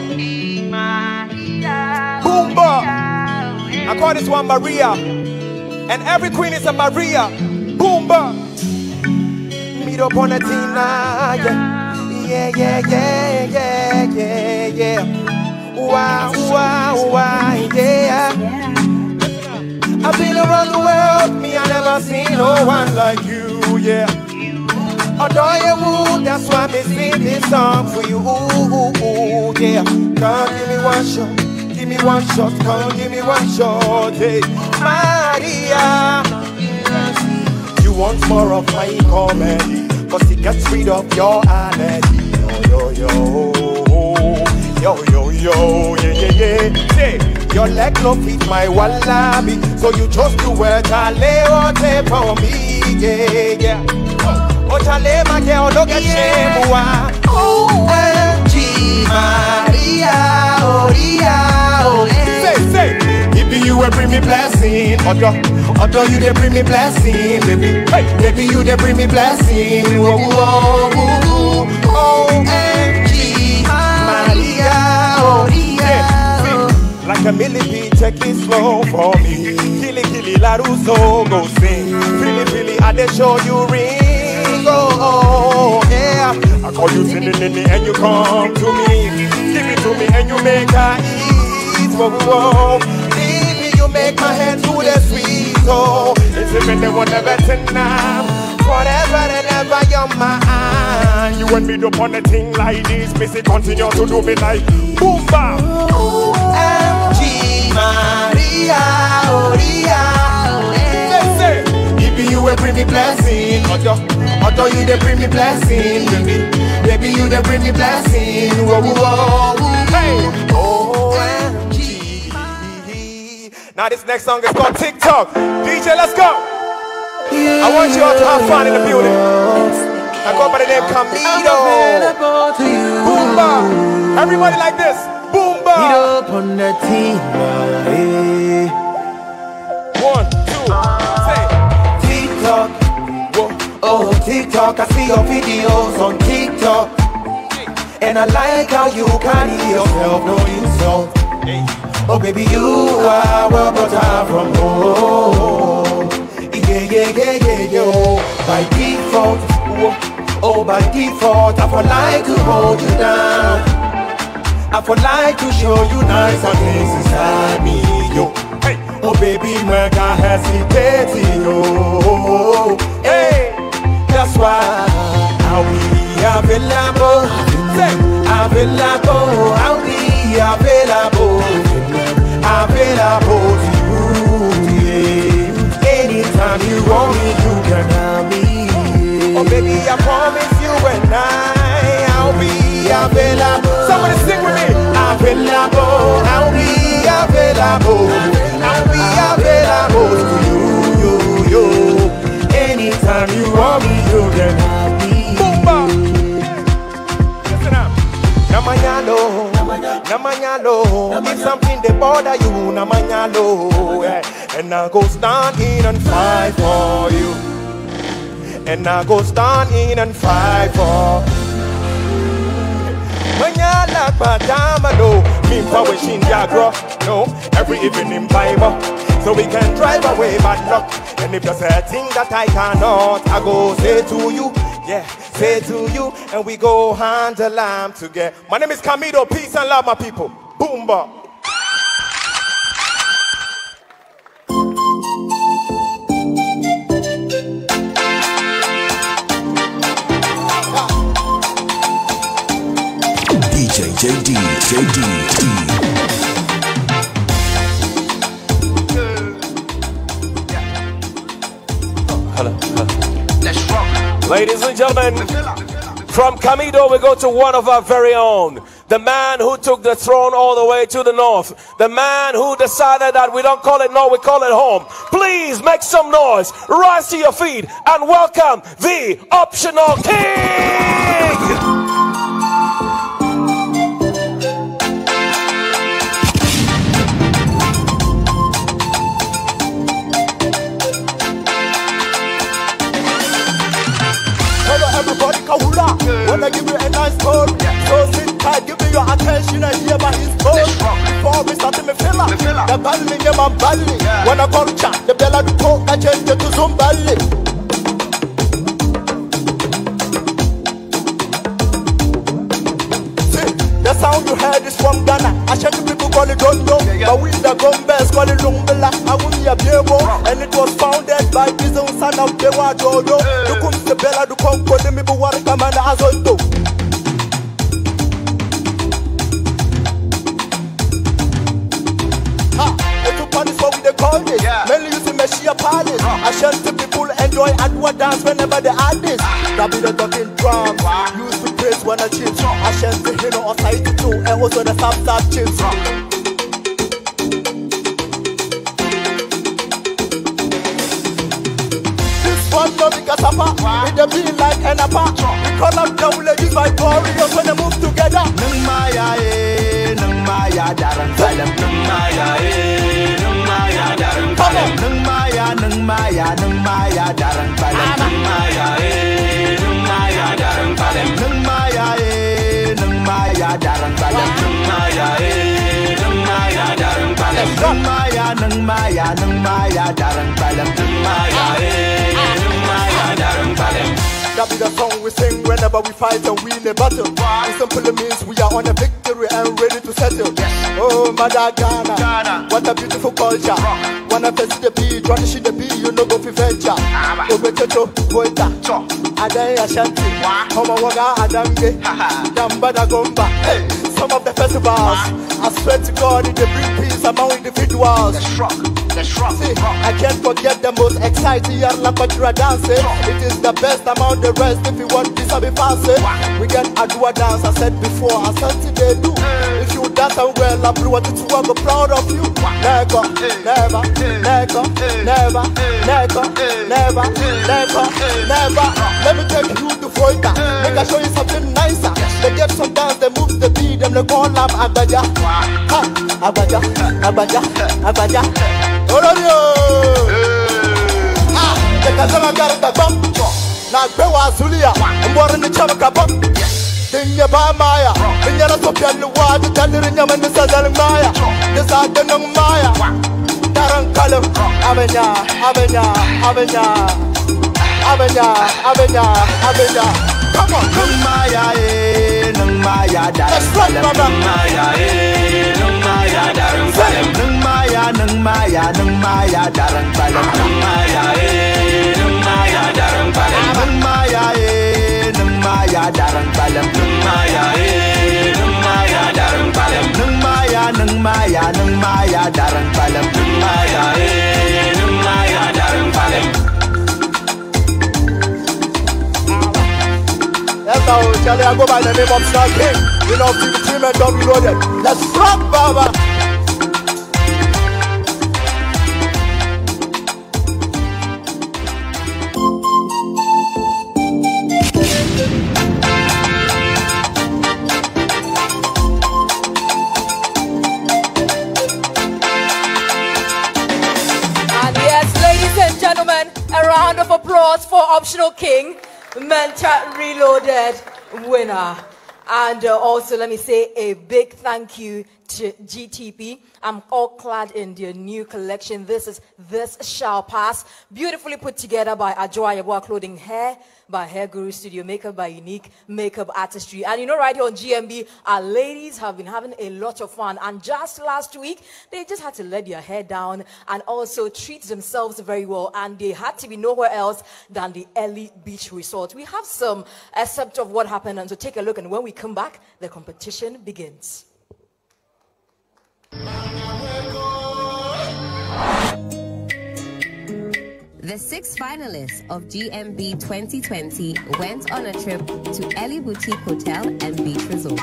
Boomba. I call this one Maria. And every queen is a Maria. Boomba. Meet up on a Tina. Yeah, yeah, yeah, yeah, yeah, yeah. Wow, wow, wow, yeah. I've been around the world, me, I never seen no one like you, yeah. Adore you, that's why me sing this song for you, ooh, ooh, ooh, yeah. Come give me one shot, give me one shot, come give me one shot, hey. Maria, you want more of my comedy, cause it gets rid of your allergy. Yo, yo, yo, yo, yo, yeah, yeah, yeah. Say, your leg no fit my wallaby, so you just do it, chale, or take for me, yeah, yeah. Oh, chale, my girl, look at shame, O M G, Maria, oh, yeah, oh, say, say, if you will bring me blessing, although, although you they bring me blessing, baby, hey, baby, you they bring me blessing, oh, oh, oh, oh, O M G, Maria, oh, yeah. Like a millipede, take it slow for me. Killy, killy, la russo, go sing. Philly, Philly, I dey show you ring. Oh, yeah. I call you Tinny, Ninny, and you come to me. Give it to me, and you make her eat. Whoa, whoa. Baby, you make my head do the sweet. Oh, it's even the one never tonight. Forever and ever, you're mine. You and me do on a thing like this. Missy continue to do me like boom, bam. M G, Maria, oh, Maria, oh, say, if you will bring me blessing, although, although you they bring me blessing, baby, baby, you they bring me blessing, whoa, whoa, whoa, hey, oh, M G. Now this next song is called TikTok. D J, let's go. I want you all to have fun in the building. I go by the name Camido. Boomba. Everybody like this. Boomba. Meet up on the team. One, two, say TikTok. Whoa. Oh, TikTok. I see your videos on TikTok. And I like how you carry yourself, no insult. Oh, baby, you are well brought up from home. Yeah, yeah, yeah, yeah, yeah. By default, oh, by default, I would like to hold you down. I would like to show you nice and things inside me, yo. Hey, oh, baby, my God hesitating, yo. Hey, that's why I'll be available. Say, available, I'll be available, available to you, yeah. Anytime you want me, you can have me. Oh baby, I promise you and I, I'll be available. Somebody sing with me. Available, I'll be available. I'll be available to you, you, you. Anytime you want me, you can have me. Boomba. Listen up. Namanyalo, namanyalo. If something they bother you, namanyalo. And I go stand in and fight for you. And I go stand in and fight for Manyala Padamano, mean for wishing Yagro. No, every evening Bible. So we can drive away bad luck. And if there's a thing that I cannot, I go say to you, yeah, say to you, and we go hand a lamb together. My name is Camido, peace and love, my people. Boomba. J D, J D, D. Hello, hello. Let's rock. Ladies and gentlemen, from Camido we go to one of our very own. The man who took the throne all the way to the north. The man who decided that we don't call it north, we call it home. Please make some noise. Rise to your feet and welcome the Optional King. Everybody kahula, wanna give you a nice call. So sit tight, give me your attention and hear my his call. Before we start me filler, the bally in my belly. When I come chat, the bella do talk, I change it to Zumbali. The sound you heard is from Ghana. I check the people call it don't know, but we the Gombes call it Lumbela. I will be a Biebo, and it was founded by Bizon son of Bewa Dodo. You come to Bella to come for me, but what come and as I do. Ha, it's a punish what we they call this. Mainly using Meshia Palace. I shall see people enjoy Adwa dance whenever they add this. That be the talking drum. Use the praise when I chips. I shall see him on side too, and also the sub sub chips. One no because apa, it a be like an apa. We call up the ladies by warriors when they move together. Nung maya eh, nung maya darang salam. Nung maya eh, nung maya darang salam. Nung maya, nung maya, nung maya darang salam. Nung maya eh, nung maya darang salam. Nung maya eh, nung maya darang salam. Nung maya eh, nung maya darang salam. Nung maya, nung maya, nung maya darang salam. Nung maya eh. That be the song we sing whenever we fight and win a battle. It simply means we are on a victory and ready to settle. Oh, Mother Ghana, Ghana, what a beautiful culture. Wanna face the beat, wanna see the beat, you know go for venture. Oh, Beto, Boita, Adai Ashanti, Homa Waga Adamge, Dambada Gomba. Some of the festivals, I swear to God, it bring peace among individuals. That's rock. That's rock. See, I can't forget the most exciting Yarlapatra dancing. It is the best among the rest. If you want this, I'll be fancy. We get Adwa dance, I said before, I said they do. If you dance well, I'm proud to I'm proud of you. Never, never, never, never, never, never, never, never. Let me take you to Foita. Make I show you something nicer. They get some dance, they move the beat, them they call them Abaja. Ha, Abaja, Abaja, Abaja. Ororio. Ah, the Kazama Garata bump. Now Bewa Zulia, and more in the Chavaka bump. Tinya ba Maya, Tinya Sopian Luwa, the Tandirinam and the Southern Maya. The Southern Maya. Taran Kalam, Avena, Avena, Avena, Avena, Avena, Avena. Come on, Nung Maya, eh, Nung Maya, Darang Salam. Nung Maya, eh, Nung Maya, Darang Salam. Nung Maya, Nung Maya, Nung Maya, Darang Salam. Nung Maya, eh, Nung Maya, Darang Salam. Nung Maya, eh, Nung Maya, Darang Salam. Nung Maya, eh, Nung Maya, Darang Salam. Nung Maya, Nung Maya, Nung Maya, Darang Salam. Nung Maya, eh, Nung Maya, Darang Salam. Yes, now, Charlie, I go by the name of Star King. You know, the team and W loaded. Let's rock, Baba. And yes, ladies and gentlemen, a round of applause for Optional King. Mentor Reloaded winner. And uh, also let me say a big thank you to G T P. I'm all clad in their new collection. This is This Shall Pass. Beautifully put together by Ajoa Yabua Clothing, hair by Hair Guru Studio, makeup by Unique Makeup Artistry. And you know, right here on G M B, our ladies have been having a lot of fun. And just last week, they just had to let their hair down and also treat themselves very well. And they had to be nowhere else than the Ellie Beach Resort. We have some excerpt of what happened, and so take a look. And when we come back, the competition begins. The six finalists of G M B twenty twenty went on a trip to Ellie Boutique Hotel and Beach Resort.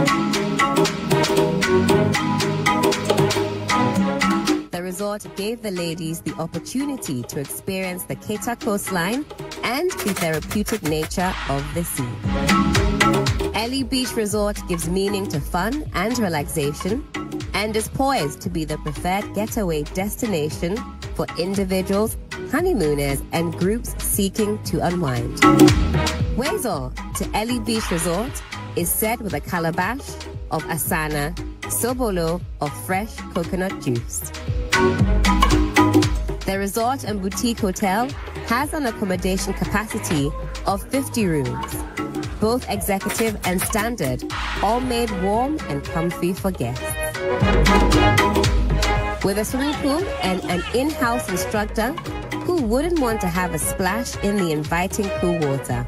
The resort gave the ladies the opportunity to experience the Keita coastline and the therapeutic nature of the sea. Ellie Beach Resort gives meaning to fun and relaxation and is poised to be the preferred getaway destination for individuals, honeymooners, and groups seeking to unwind. Wazo to Ellie Beach Resort is set with a calabash of asana, sobolo of fresh coconut juice. The resort and boutique hotel has an accommodation capacity of fifty rooms, both executive and standard, all made warm and comfy for guests. With a swimming pool and an in-house instructor, who wouldn't want to have a splash in the inviting cool water?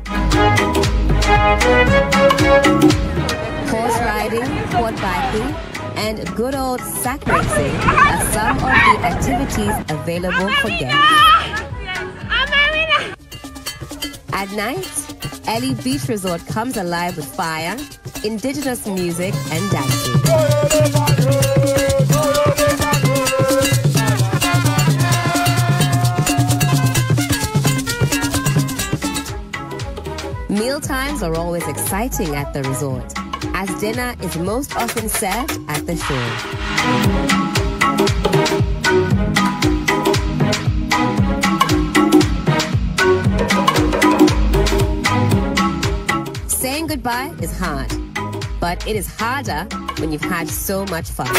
Horse riding, quad biking, and good old sack racing are some of the activities available for guests. At night, Ellie Beach Resort comes alive with fire, indigenous music, and dancing. Meal times are always exciting at the resort, as dinner is most often served at the shore. Saying goodbye is hard, but it is harder when you've had so much fun.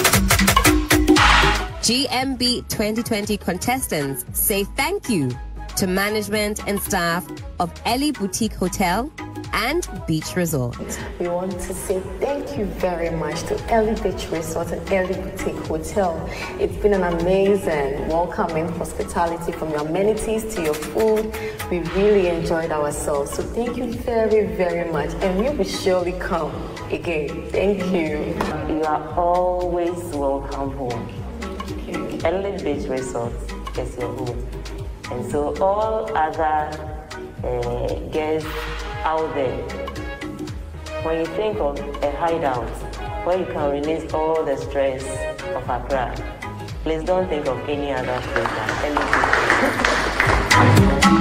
G M B twenty twenty contestants say thank you to management and staff of Ellie Boutique Hotel and Beach Resort. We want to say thank you very much to Ellie Beach Resort and Ellie Boutique Hotel. It's been an amazing, welcoming hospitality, from your amenities to your food. We really enjoyed ourselves. So thank you very, very much. And we will surely come again. Thank you. You are always welcome home. Ellie Beach Resort is your home. And so all other uh, guests out there, when you think of a hideout where you can release all the stress of Accra, please don't think of any other place than Ellie Beach.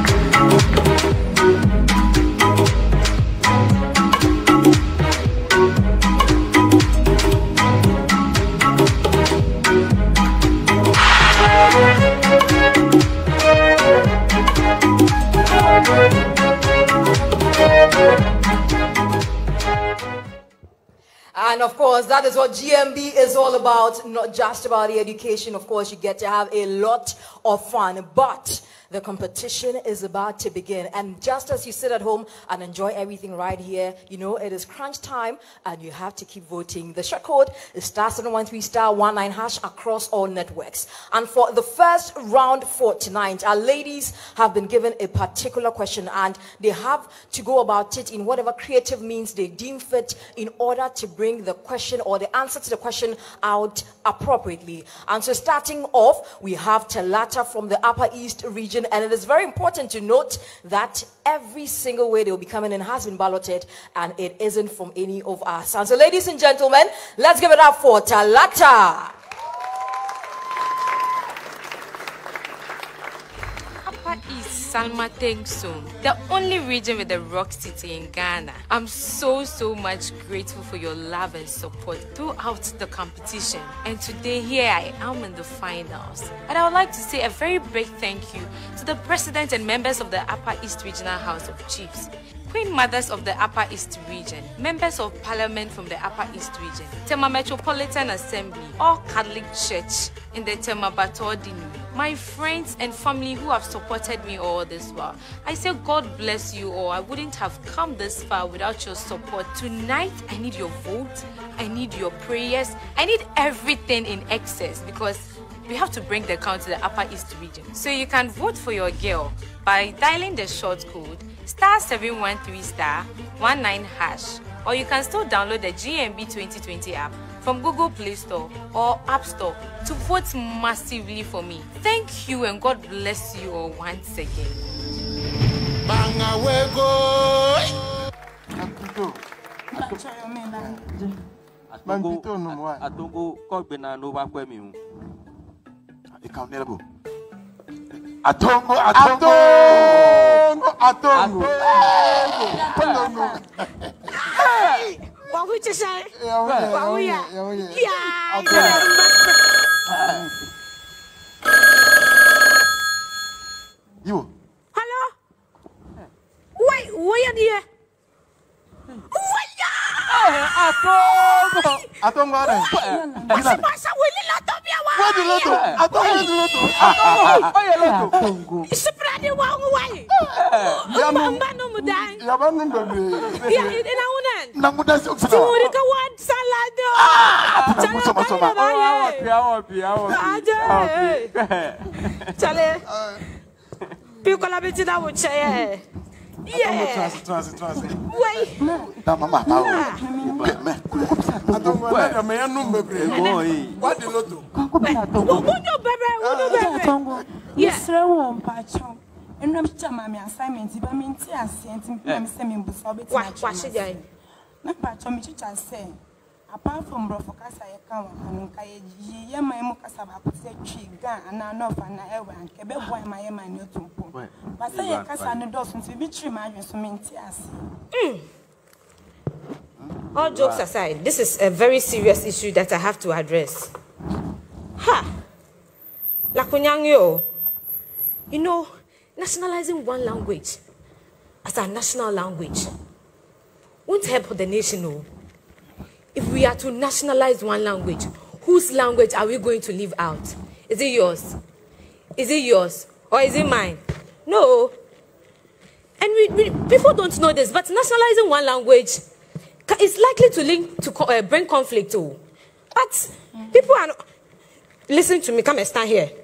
And of course, that is what G M B is all about. Not just about the education. Of course, you get to have a lot of fun, but the competition is about to begin. And just as you sit at home and enjoy everything right here, you know, it is crunch time and you have to keep voting. The short code is star seven one three star one nine hash across all networks. And for the first round for tonight, our ladies have been given a particular question and they have to go about it in whatever creative means they deem fit in order to bring the question or the answer to the question out appropriately. And so starting off, we have Talata from the Upper East region. And it is very important to note that every single way they will be coming in has been balloted and it isn't from any of us. And so ladies and gentlemen, let's give it up for Talata. Upper East Salma Tengson, the only region with a rock city in Ghana. I'm so, so much grateful for your love and support throughout the competition. And today, here I am in the finals. And I would like to say a very big thank you to the President and members of the Upper East Regional House of Chiefs, Queen Mothers of the Upper East Region, Members of Parliament from the Upper East Region, Tema Metropolitan Assembly, all Catholic Church in the Tema Batodini, my friends and family who have supported me all this while. I say God bless you all. I wouldn't have come this far without your support. Tonight, I need your vote, I need your prayers, I need everything in excess because we have to bring the count to the Upper East Region. So you can vote for your girl by dialing the short code star seven one three star one nine hash, or you can still download the G M B twenty twenty app from Google Play Store or App Store to vote massively for me. Thank you and God bless you all once again. Atongo, Atongo, Kogbena no Wakwemi. Atongo, Atongo, Atongo, Atongo. Hey, what would you say? What would you? Yeah. You. Hello? Wait, where are you? Atongo, Atongo, What's pasa with the lot of your wife? What the lot of? Atongo, Atongo. It's a brand new one way. Mama no mudai. Yabanun baby. Yeah, in a woman. Namuda so. Turika one salad. Soma soma soma. Chale. Piccola bettina would say. Yeah. Transit, transit, transit. Wait. Na mama, power. Atongo, na me anu baby. What the lot of? What do baby? What do baby? Atongo. Yes, one patron. And I'm my assignment. If I'm in tears, and I'm sending books, I'll be watching. My patron, which I say, apart from Brofocasa, I come and Kaye, my Mocasaba could say tree gun, and I know for an hour and Quebec, why my man new to put. But say a casa and the dozens will be three miles from in tears. All jokes aside, this is a very serious issue that I have to address. Ha! Lakunyangyo, you know, nationalizing one language as a national language won't help the nation. No. If we are to nationalize one language, whose language are we going to leave out? Is it yours? Is it yours? Or is it mine? No. And we, we, people don't know this, but nationalizing one language is likely to link to uh, bring conflict too. But people are not. Listen to me, come and stand here.